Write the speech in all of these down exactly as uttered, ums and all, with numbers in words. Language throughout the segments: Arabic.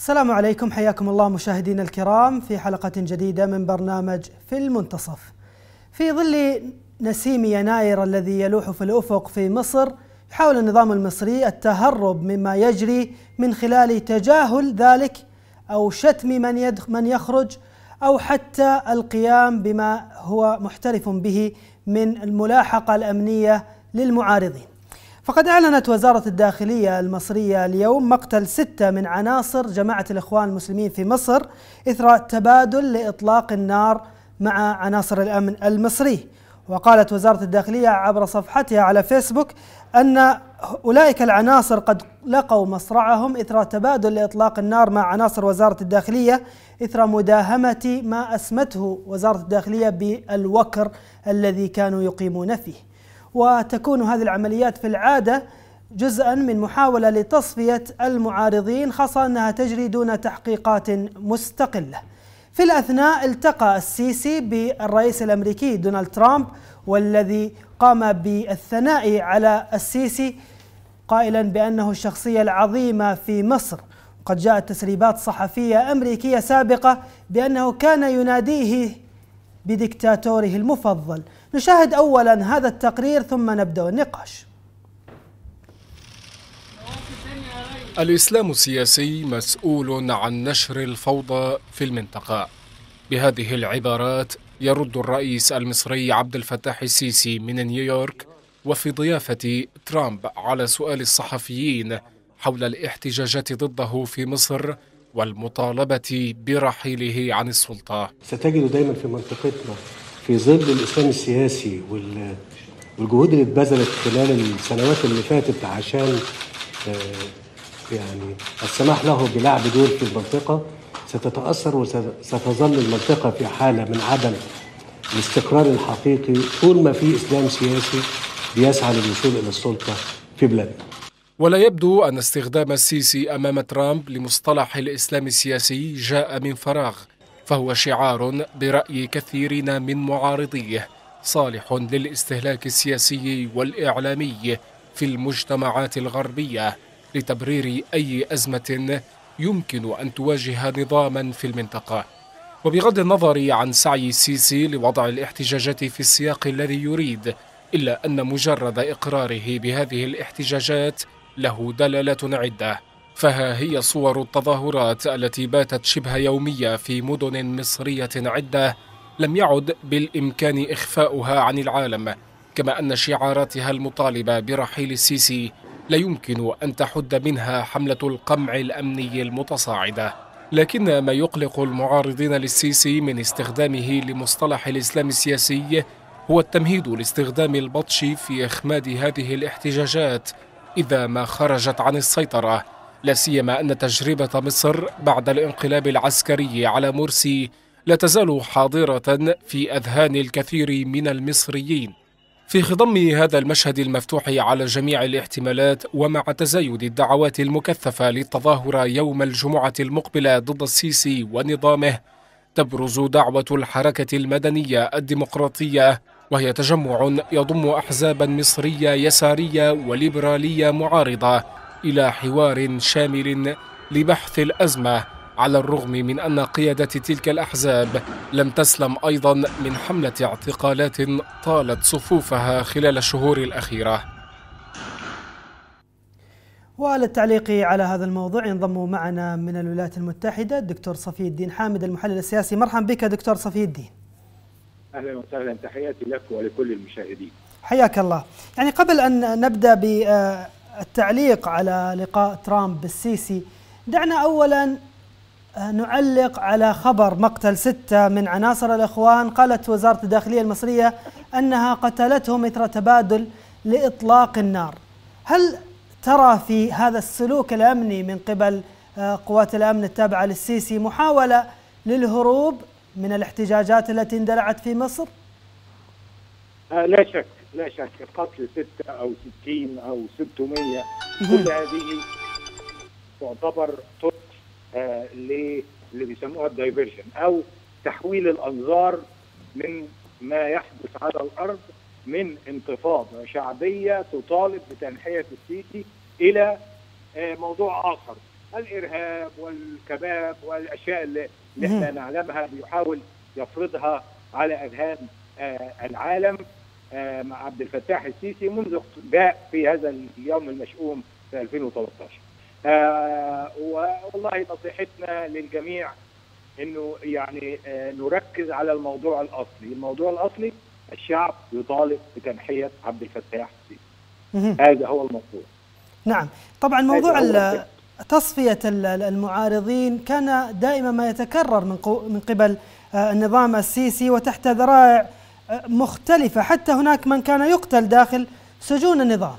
السلام عليكم، حياكم الله مشاهدينا الكرام في حلقة جديدة من برنامج في المنتصف. في ظل نسيم يناير الذي يلوح في الأفق في مصر، يحاول النظام المصري التهرب مما يجري من خلال تجاهل ذلك أو شتم من من يخرج أو حتى القيام بما هو محترف به من الملاحقة الأمنية للمعارضين. فقد أعلنت وزارة الداخلية المصرية اليوم مقتل ستة من عناصر جماعة الإخوان المسلمين في مصر إثر تبادل لإطلاق النار مع عناصر الأمن المصري. وقالت وزارة الداخلية عبر صفحتها على فيسبوك أن أولئك العناصر قد لقوا مصرعهم إثر تبادل لإطلاق النار مع عناصر وزارة الداخلية إثر مداهمة ما أسمته وزارة الداخلية بالوكر الذي كانوا يقيمون فيه. وتكون هذه العمليات في العادة جزءا من محاولة لتصفية المعارضين، خاصة أنها تجري دون تحقيقات مستقلة. في الأثناء التقى السيسي بالرئيس الأمريكي دونالد ترامب، والذي قام بالثناء على السيسي قائلا بأنه الشخصية العظيمة في مصر. وقد جاءت تسريبات صحفية أمريكية سابقة بأنه كان يناديه بديكتاتوره المفضل. نشاهد أولا هذا التقرير ثم نبدأ النقاش. الإسلام السياسي مسؤول عن نشر الفوضى في المنطقة. بهذه العبارات يرد الرئيس المصري عبد الفتاح السيسي من نيويورك وفي ضيافة ترامب على سؤال الصحفيين حول الاحتجاجات ضده في مصر والمطالبة برحيله عن السلطة. ستجد دايما في منطقتنا في ظل الإسلام السياسي والجهود اللي اتبذلت خلال السنوات اللي فاتت عشان يعني السماح له بلعب دور في المنطقة، ستتأثر وستظل المنطقة في حالة من عدم الاستقرار الحقيقي طول ما في إسلام سياسي بيسعى للوصول إلى السلطة في بلادنا. ولا يبدو أن استخدام السيسي أمام ترامب لمصطلح الإسلام السياسي جاء من فراغ، فهو شعار برأي كثيرين من معارضيه صالح للاستهلاك السياسي والإعلامي في المجتمعات الغربية لتبرير أي أزمة يمكن أن تواجه نظاما في المنطقة. وبغض النظر عن سعي السيسي لوضع الاحتجاجات في السياق الذي يريد، إلا أن مجرد إقراره بهذه الاحتجاجات له دلالات عدة. فها هي صور التظاهرات التي باتت شبه يومية في مدن مصرية عدة لم يعد بالإمكان إخفاؤها عن العالم، كما أن شعاراتها المطالبة برحيل السيسي لا يمكن أن تحد منها حملة القمع الأمني المتصاعدة. لكن ما يقلق المعارضين للسيسي من استخدامه لمصطلح الإسلام السياسي هو التمهيد لاستخدام البطش في إخماد هذه الاحتجاجات إذا ما خرجت عن السيطرة، لا سيما أن تجربة مصر بعد الانقلاب العسكري على مرسي لا تزال حاضرة في أذهان الكثير من المصريين. في خضم هذا المشهد المفتوح على جميع الاحتمالات، ومع تزايد الدعوات المكثفة للتظاهر يوم الجمعة المقبلة ضد السيسي ونظامه، تبرز دعوة الحركة المدنية الديمقراطية، وهي تجمع يضم أحزابا مصرية يسارية وليبرالية معارضة إلى حوار شامل لبحث الأزمة، على الرغم من أن قيادة تلك الأحزاب لم تسلم أيضا من حملة اعتقالات طالت صفوفها خلال الشهور الأخيرة. وللتعليق على هذا الموضوع ينضم معنا من الولايات المتحدة الدكتور صفي الدين حامد المحلل السياسي. مرحبا بك دكتور صفي الدين. أهلا وسهلا، تحياتي لك ولكل المشاهدين. حياك الله. يعني قبل أن نبدأ بالتعليق على لقاء ترامب بالسيسي، دعنا أولا نعلق على خبر مقتل ستة من عناصر الإخوان. قالت وزارة الداخلية المصرية أنها قتلتهم إثر تبادل لإطلاق النار. هل ترى في هذا السلوك الأمني من قبل قوات الأمن التابعة للسيسي محاولة للهروب من الاحتجاجات التي اندلعت في مصر؟ آه لا شك لا شك قتل ستة أو ستين أو ستمية كل هذه تعتبر طرق آه اللي بيسموها الدايفرجن أو تحويل الأنظار من ما يحدث على الأرض من انتفاضة شعبية تطالب بتنحية السيسي إلى آه موضوع آخر الارهاب والكباب والاشياء اللي, اللي احنا نعلمها بيحاول يفرضها على اذهان آه العالم آه مع عبد الفتاح السيسي منذ جاء في هذا اليوم المشؤوم في ألفين وثلاثة عشر. آه والله نصيحتنا للجميع انه يعني آه نركز على الموضوع الاصلي، الموضوع الاصلي الشعب يطالب بتنحية عبد الفتاح السيسي. هذا هو الموضوع. نعم، طبعا موضوع تصفية المعارضين كان دائما ما يتكرر من من قبل النظام السيسي وتحت ذرائع مختلفة، حتى هناك من كان يقتل داخل سجون النظام.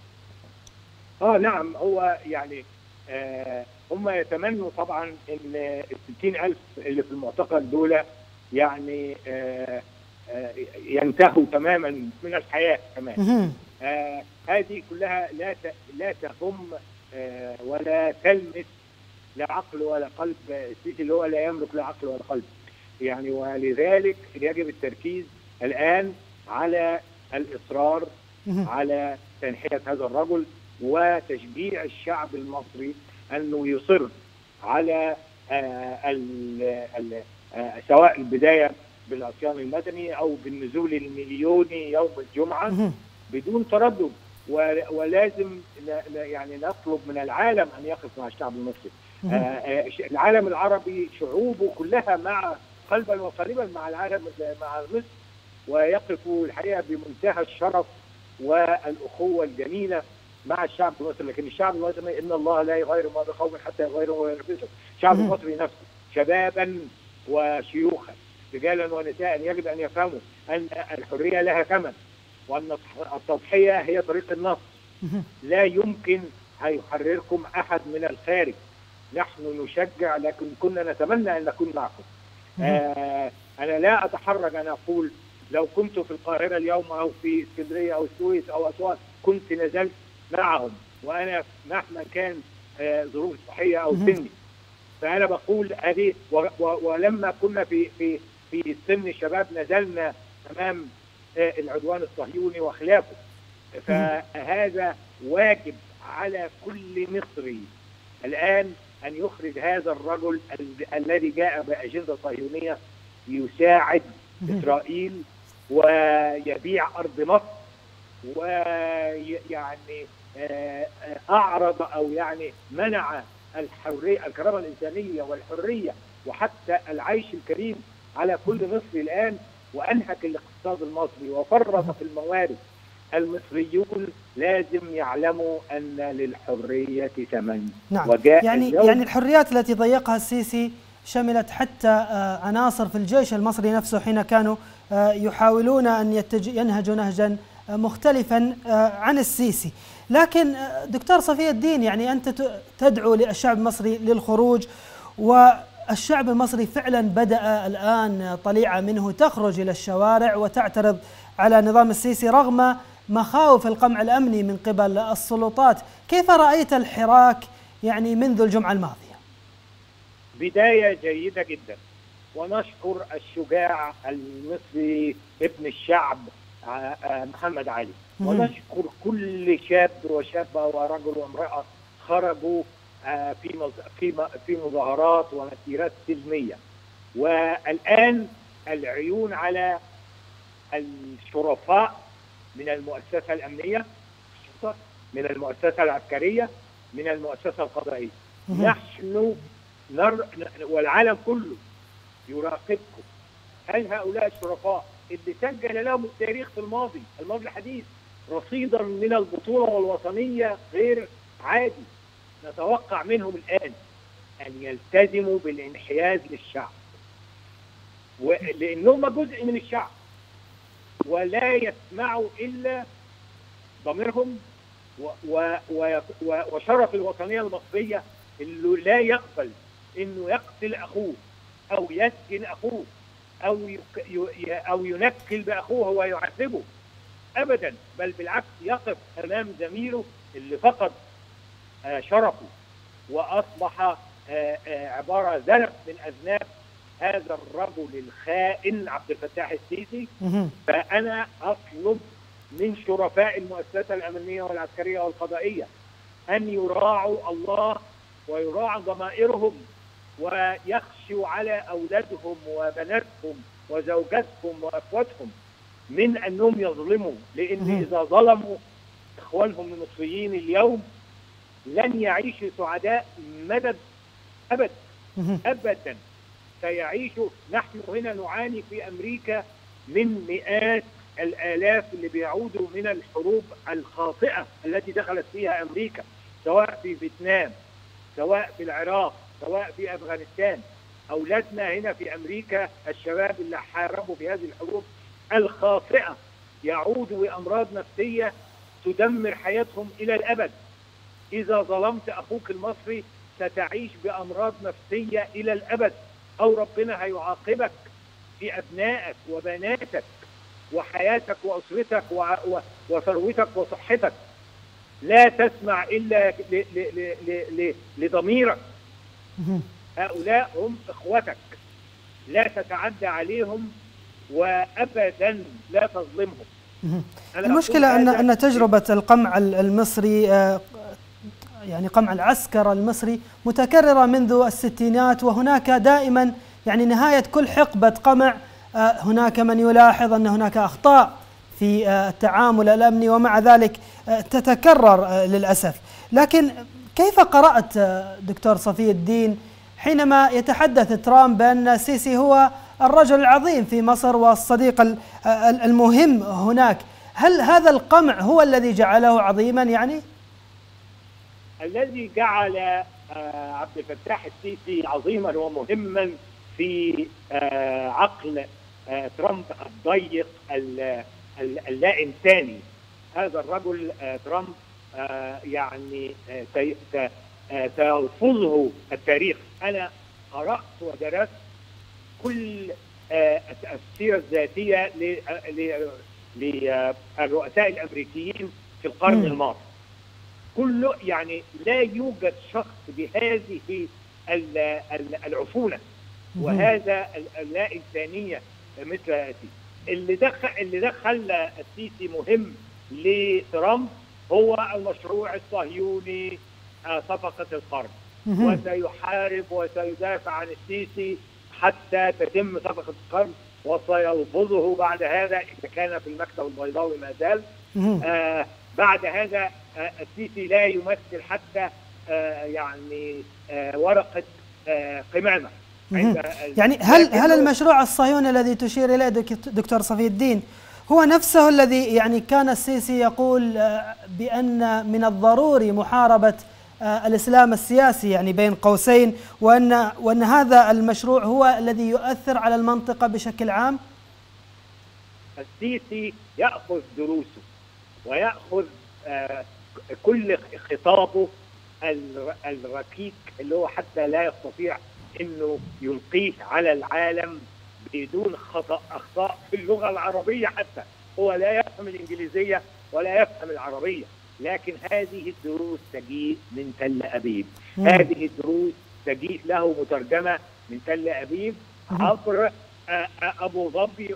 اه نعم، هو يعني آه هم يتمنوا طبعا ان الستين ألف اللي في المعتقل دول يعني آه آه ينتهوا تماما من الحياة كمان. آه هذه كلها لا لا تهم آه ولا تلمس لا عقل ولا قلب السيسي اللي هو لا يملك لا عقل ولا قلب يعني. ولذلك يجب التركيز الآن على الإصرار على تنحية هذا الرجل وتشجيع الشعب المصري أنه يصر على آه ال ال آه سواء البداية بالعصيان المدني أو بالنزول المليوني يوم الجمعة بدون تردد. ولازم يعني نطلب من العالم أن يقف مع الشعب المصري. آه العالم العربي شعوبه كلها مع قلبا وقالبا مع العالم مع مصر، ويقفوا الحقيقة بمنتهى الشرف والأخوة الجميلة مع الشعب المصري. لكن الشعب المصري إن الله لا يغير ما بقوم حتى يغيروا ما بأنفسهم. الشعب المصري نفسه شبابا وشيوخا رجالا ونساء يجب أن يفهموا أن الحرية لها ثمن، وأن التضحية هي طريق النصر. لا يمكن هيحرركم أحد من الخارج. نحن نشجع لكن كنا نتمنى أن نكون معكم. آه أنا لا أتحرج أن أقول لو كنت في القاهرة اليوم أو في اسكندرية أو السويس أو أسوان كنت نزلت معهم، وأنا مهما كان آه ظروف صحية أو سني. فأنا بقول هذه ولما كنا في في في سن الشباب نزلنا أمام آه العدوان الصهيوني وخلافه. فهذا واجب على كل مصري الآن أن يخرج هذا الرجل ال الذي جاء بأجندة صهيونية يساعد إسرائيل ويبيع أرض مصر، ويعني أعرض أو يعني منع الحرية الكرامة الإنسانية والحرية وحتى العيش الكريم على كل مصري الآن، وأنهك الاقتصاد المصري وفرط في الموارد. المصريون لازم يعلموا أن للحرية ثمن. نعم. وجاء يعني يعني الحريات التي ضيقها السيسي شملت حتى عناصر في الجيش المصري نفسه حين كانوا يحاولون أن ينهجوا نهجا مختلفا عن السيسي. لكن دكتور صفي الدين، يعني أنت تدعو للشعب المصري للخروج، والشعب المصري فعلا بدأ الآن طليعة منه تخرج إلى الشوارع وتعترض على نظام السيسي رغم مخاوف القمع الأمني من قبل السلطات. كيف رأيت الحراك يعني منذ الجمعة الماضية؟ بداية جيدة جدا، ونشكر الشجاع المصري ابن الشعب محمد علي، ونشكر كل شاب وشابة ورجل وامرأة خرجوا في في في مظاهرات ومسيرات سلمية. والآن العيون على الشرفاء من المؤسسة الأمنية، من المؤسسة العسكرية، من المؤسسة القضائية. نحن نر... والعالم كله يراقبكم. هل هؤلاء الشرفاء اللي سجل لهم التاريخ في الماضي الماضي الحديث رصيدا من البطولة والوطنية غير عادي، نتوقع منهم الآن أن يلتزموا بالانحياز للشعب، لأنهم جزء من الشعب ولا يسمعوا إلا ضميرهم و... و... و... وشرف الوطنية المصرية اللي لا يقبل إنه يقتل أخوه أو يسجن أخوه أو يك... ي... أو ينكل بأخوه ويعذبه أبدا، بل بالعكس يقف أمام زميله اللي فقد آه شرفه وأصبح آه آه عبارة ذنب من أذناب هذا الرجل الخائن عبد الفتاح السيسي. فأنا أطلب من شرفاء المؤسسة الأمنية والعسكرية والقضائية أن يراعوا الله ويراعى ضمائرهم ويخشوا على أولادهم وبناتهم وزوجاتهم وأخواتهم من أنهم يظلموا، لأن إذا ظلموا إخوانهم المصريين اليوم لن يعيشوا سعداء مدى أبدا أبدا. سيعيشوا، نحن هنا نعاني في أمريكا من مئات الآلاف اللي بيعودوا من الحروب الخاطئة التي دخلت فيها أمريكا، سواء في فيتنام، سواء في العراق، سواء في أفغانستان. أولادنا هنا في أمريكا الشباب اللي حاربوا في هذه الحروب الخاطئة يعودوا بأمراض نفسية تدمر حياتهم إلى الأبد. إذا ظلمت أخوك المصري ستعيش بأمراض نفسية إلى الأبد، أو ربنا هيعاقبك في أبنائك وبناتك وحياتك وأسرتك وثروتك وصحتك. لا تسمع إلا لضميرك. هؤلاء هم إخوتك، لا تتعدى عليهم وأبدا لا تظلمهم. المشكلة أن أن تجربة القمع المصري، يعني قمع العسكر المصري، متكررة منذ الستينات، وهناك دائما يعني نهاية كل حقبة قمع هناك من يلاحظ أن هناك أخطاء في التعامل الأمني، ومع ذلك تتكرر للأسف. لكن كيف قرأت دكتور صفي الدين حينما يتحدث ترامب بأن السيسي هو الرجل العظيم في مصر والصديق المهم هناك؟ هل هذا القمع هو الذي جعله عظيما؟ يعني الذي جعل عبد الفتاح السيسي عظيما ومهما في عقل ترامب الضيق اللا إنساني. هذا الرجل ترامب يعني سيلفظه التاريخ. أنا قرأت ودرست كل السيرة الذاتية للرؤساء الأمريكيين في القرن الماضي كله. يعني لا يوجد شخص بهذه العفونة وهذا اللا إنسانية مثل السيسي. اللي دخل اللي دخل السيسي مهم لترامب هو المشروع الصهيوني صفقة القرن، وسيحارب وسيدافع عن السيسي حتى تتم صفقة القرن، وسيلفظه بعد هذا إذا كان في المكتب البيضاوي ما زال. آه بعد هذا آه السيسي لا يمثل حتى آه يعني آه ورقة آه قمامة. يعني هل هل المشروع الصهيوني الذي تشير إليه دكتور صفي الدين هو نفسه الذي يعني كان السيسي يقول بأن من الضروري محاربة الإسلام السياسي، يعني بين قوسين، وأن وأن هذا المشروع هو الذي يؤثر على المنطقة بشكل عام؟ السيسي يأخذ دروسه ويأخذ آه كل خطابه الركيك اللي هو حتى لا يستطيع انه يلقيه على العالم بدون خطأ اخطاء في اللغة العربية. حتى هو لا يفهم الانجليزية ولا يفهم العربية، لكن هذه الدروس تجيء من تل أبيب. مم. هذه الدروس تجيء له مترجمة من تل أبيب عبر أبو ظبي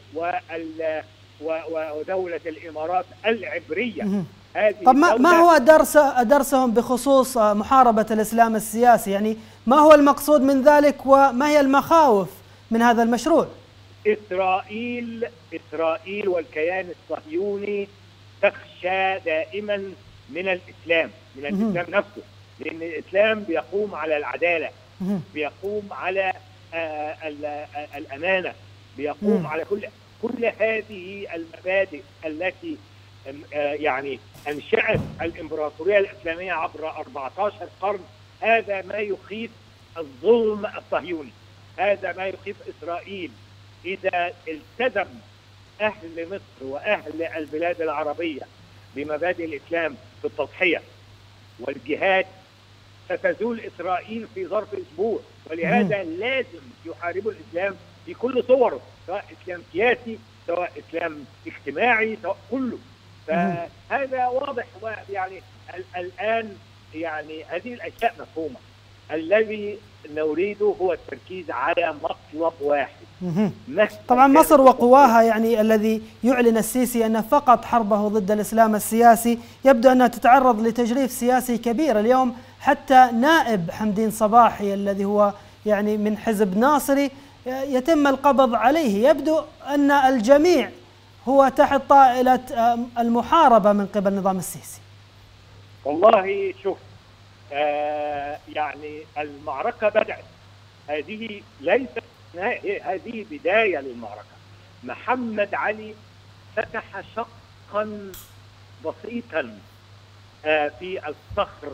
ودولة الإمارات العبرية. طب ما, ما هو درس درسهم بخصوص محاربة الإسلام السياسي؟ يعني ما هو المقصود من ذلك وما هي المخاوف من هذا المشروع؟ إسرائيل إسرائيل والكيان الصهيوني تخشى دائما من الإسلام، من الإسلام نفسه، لأن الإسلام بيقوم على العدالة، بيقوم على الأمانة، بيقوم على كل كل هذه المبادئ التي يعني أنشأت الإمبراطورية الإسلامية عبر أربعة عشر قرن. هذا ما يخيف الظلم الصهيوني، هذا ما يخيف إسرائيل. إذا التزم أهل مصر وأهل البلاد العربية بمبادئ الإسلام في التضحية والجهاد ستزول إسرائيل في ظرف أسبوع. ولهذا لازم يحاربوا الإسلام في كل صوره، سواء إسلام سياسي سواء إسلام اجتماعي سواء كله. فهذا واضح. يعني الآن يعني هذه الأشياء مفهومة. الذي نريده هو التركيز على مطلب واحد. طبعا مصر وقواها، يعني الذي يعلن السيسي أن فقط حربه ضد الإسلام السياسي يبدو أنها تتعرض لتجريف سياسي كبير اليوم. حتى نائب حمدين صباحي الذي هو يعني من حزب ناصري يتم القبض عليه. يبدو أن الجميع هو تحت طائلة المحاربة من قبل النظام السيسي. والله شوف، آه يعني المعركة بدأت، هذه ليست هذه بداية للمعركة. محمد علي فتح شقا بسيطا آه في الصخر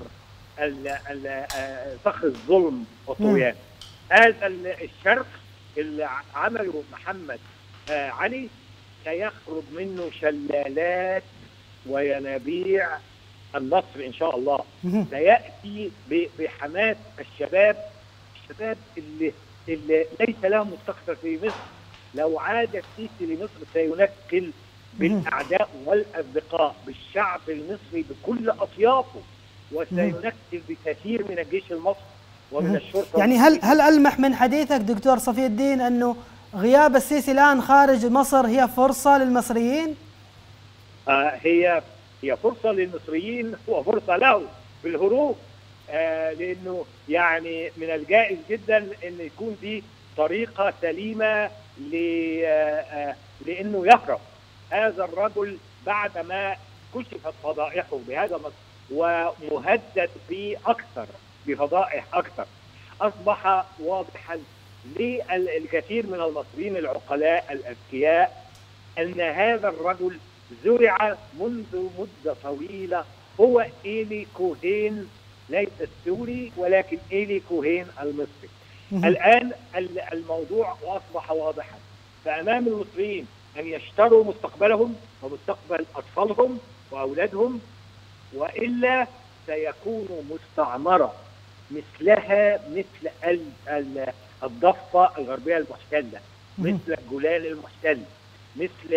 صخر الظلم والطغيان. هذا الشرق اللي عمله محمد آه علي سيخرج منه شلالات وينابيع النصر إن شاء الله. سيأتي بحماس الشباب الشباب اللي, اللي ليس لهم مستقبل في مصر. لو عاد السيسي لمصر سينكل بالأعداء والأصدقاء، بالشعب المصري بكل أطيافه، وسينكل بكثير من الجيش المصري ومن الشرطة. يعني هل هل ألمح من حديثك دكتور صفي الدين أنه غياب السيسي الآن خارج مصر هي فرصة للمصريين؟ آه هي هي فرصة للمصريين وفرصة له بالهروب، آه لأنه يعني من الجائز جدا أن يكون دي طريقة سليمة آه لأنه يهرب هذا الرجل بعدما كشفت فضائحه بهذا مصر ومهدد به أكثر بفضائح أكثر. أصبح واضحا للكثير من المصريين العقلاء الأذكياء أن هذا الرجل زرع منذ مدة طويلة. هو إيلي كوهين، ليس السوري ولكن إيلي كوهين المصري. الآن الموضوع أصبح واضحا، فأمام المصريين أن يشتروا مستقبلهم ومستقبل أطفالهم وأولادهم، وإلا سيكونوا مستعمرة مثلها مثل الضفة الغربية المحتلة، مثل الجولان المحتل، مثل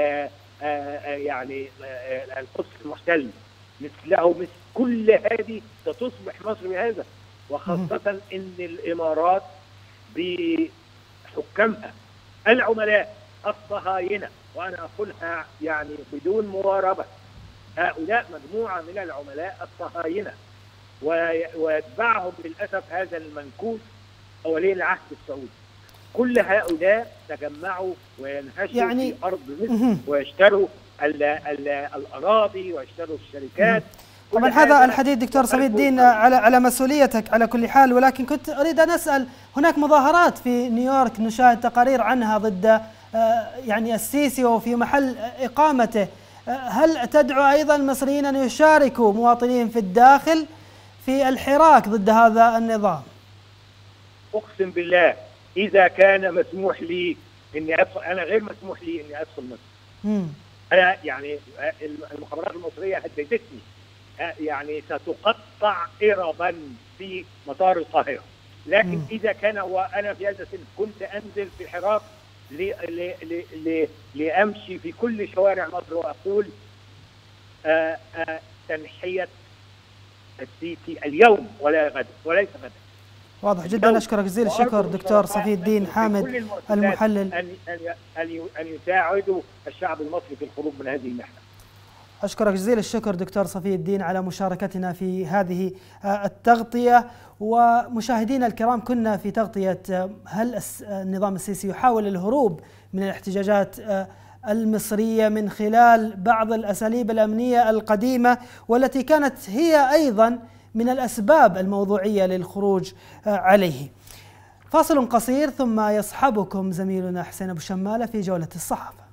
يعني القدس المحتل، مثله مثل كل هذه ستصبح مصر بهذا. وخاصة ان الامارات بحكامها العملاء الصهاينة، وانا اقولها يعني بدون مواربة، هؤلاء مجموعة من العملاء الصهاينة ويتبعهم للأسف هذا المنكوس ولي العهد السعودي. كل هؤلاء تجمعوا وينهشوا يعني في أرض مصر ويشتروا ال ال الأراضي ويشتروا الشركات. طبعا هذا الحديث دكتور صفي الدين على على مسؤوليتك على كل حال، ولكن كنت أريد أن أسأل، هناك مظاهرات في نيويورك نشاهد تقارير عنها ضد يعني السيسي وفي محل إقامته. هل تدعو أيضا المصريين أن يشاركوا مواطنين في الداخل في الحراك ضد هذا النظام؟ أقسم بالله إذا كان مسموح لي إني أدخل، أنا غير مسموح لي إني أدخل مصر. مم. أنا يعني المخابرات المصرية هددتني يعني ستقطع إربا في مطار القاهرة، لكن مم. إذا كان وأنا في هذا السن كنت أنزل في الحراك لأمشي في كل شوارع مصر وأقول آآ آآ تنحية السيسي اليوم ولا غدا وليس غدا. واضح جدا. أشكرك جزيل الشكر دكتور صفي الدين حامد المحلل. أن أن أن يساعدوا الشعب المصري في الخروج من هذه المحنة. أشكرك جزيل الشكر دكتور صفي الدين على مشاركتنا في هذه التغطية. ومشاهدينا الكرام، كنا في تغطية هل النظام السيسي يحاول الهروب من الاحتجاجات المصرية من خلال بعض الأساليب الأمنية القديمة والتي كانت هي أيضا من الأسباب الموضوعية للخروج عليه. فاصل قصير ثم يصحبكم زميلنا حسين أبو شمالة في جولة الصحافة.